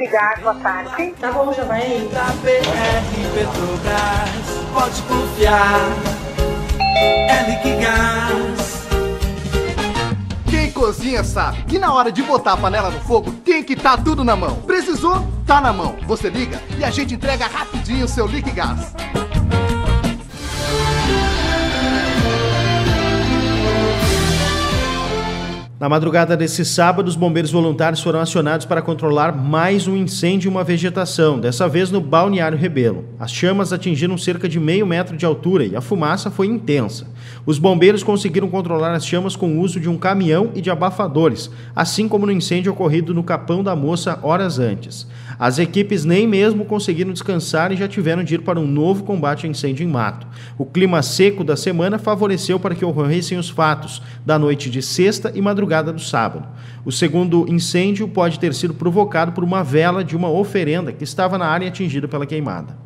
Liquigás, boa tarde. Tá bom, já vai aí. Da BR Petrobras, pode confiar, é Liquigás. Quem cozinha sabe que na hora de botar a panela no fogo tem que estar tudo na mão. Precisou? Tá na mão. Você liga e a gente entrega rapidinho o seu Liquigás. Na madrugada desse sábado, os bombeiros voluntários foram acionados para controlar mais um incêndio em uma vegetação, dessa vez no Balneário Rebelo. As chamas atingiram cerca de meio metro de altura e a fumaça foi intensa. Os bombeiros conseguiram controlar as chamas com o uso de um caminhão e de abafadores, assim como no incêndio ocorrido no Capão da Moça horas antes. As equipes nem mesmo conseguiram descansar e já tiveram de ir para um novo combate a incêndio em mato. O clima seco da semana favoreceu para que ocorressem os fatos da noite de sexta e madrugada do sábado. O segundo incêndio pode ter sido provocado por uma vela de uma oferenda que estava na área atingida pela queimada.